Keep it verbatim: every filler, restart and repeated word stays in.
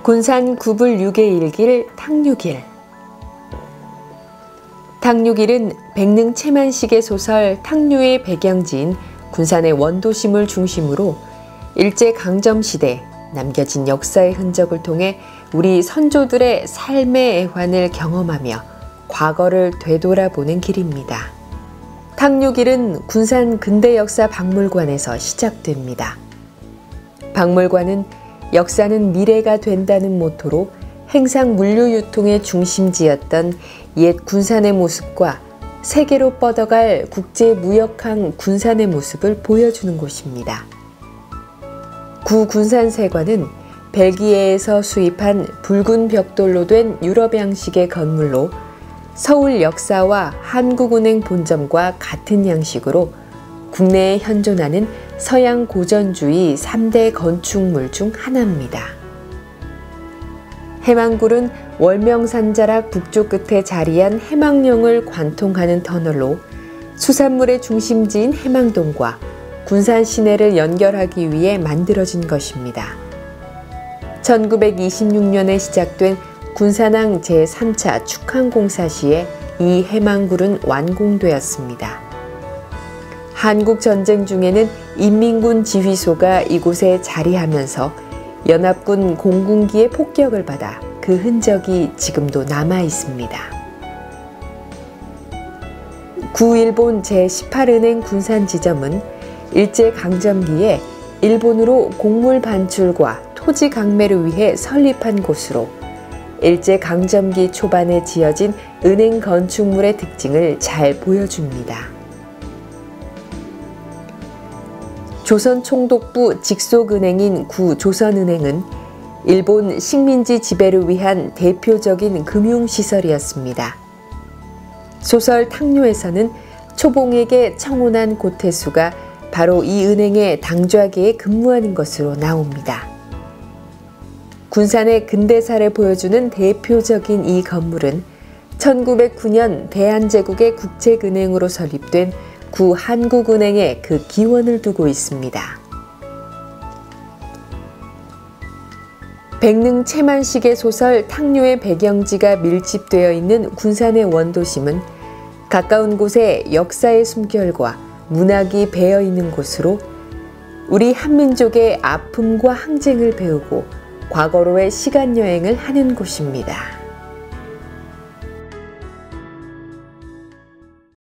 군산 구불육의 일길 탕육일. 탕육일은 백능 채만식의 소설 탕류의 배경지인 군산의 원도심을 중심으로 일제강점시대 남겨진 역사의 흔적을 통해 우리 선조들의 삶의 애환을 경험하며 과거를 되돌아보는 길입니다. 탕육일은 군산 근대역사박물관에서 시작됩니다. 박물관은 역사는 미래가 된다는 모토로 행상 물류 유통의 중심지였던 옛 군산의 모습과 세계로 뻗어갈 국제무역항 군산의 모습을 보여주는 곳입니다. 구 군산세관은 벨기에에서 수입한 붉은 벽돌로 된 유럽 양식의 건물로 서울 역사와 한국은행 본점과 같은 양식으로 국내에 현존하는 서양 고전주의 삼 대 건축물 중 하나입니다. 해망굴은 월명산자락 북쪽 끝에 자리한 해망령을 관통하는 터널로 수산물의 중심지인 해망동과 군산 시내를 연결하기 위해 만들어진 것입니다. 천구백이십육 년에 시작된 군산항 제삼 차 축항공사 시에 이 해망굴은 완공되었습니다. 한국전쟁 중에는 인민군 지휘소가 이곳에 자리하면서 연합군 공군기의 폭격을 받아 그 흔적이 지금도 남아 있습니다. 구일본 제십팔 은행 군산지점은 일제강점기에 일본으로 곡물 반출과 토지 강매를 위해 설립한 곳으로 일제강점기 초반에 지어진 은행 건축물의 특징을 잘 보여줍니다. 조선총독부 직속은행인 구조선은행은 일본 식민지 지배를 위한 대표적인 금융시설이었습니다. 소설 탕류에서는 초봉에게 청혼한 고태수가 바로 이 은행의 당좌계에 근무하는 것으로 나옵니다. 군산의 근대사를 보여주는 대표적인 이 건물은 천구백구 년 대한제국의 국책은행으로 설립된 구 한국은행에 그 기원을 두고 있습니다. 백능 채만식의 소설 탕류의 배경지가 밀집되어 있는 군산의 원도심은 가까운 곳에 역사의 숨결과 문학이 배어 있는 곳으로 우리 한민족의 아픔과 항쟁을 배우고 과거로의 시간여행을 하는 곳입니다.